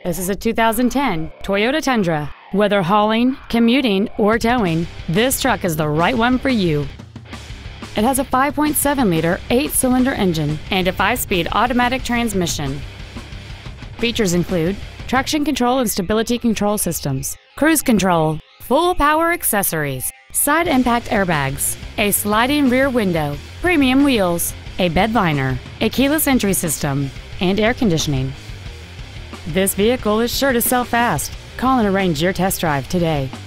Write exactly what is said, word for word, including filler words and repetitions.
This is a two thousand ten Toyota Tundra. Whether hauling, commuting, or towing, this truck is the right one for you. It has a five point seven liter eight-cylinder engine and a five-speed automatic transmission. Features include traction control and stability control systems, cruise control, full power accessories, side impact airbags, a sliding rear window, premium wheels, a bed liner, a keyless entry system, and air conditioning. This vehicle is sure to sell fast. Call and arrange your test drive today.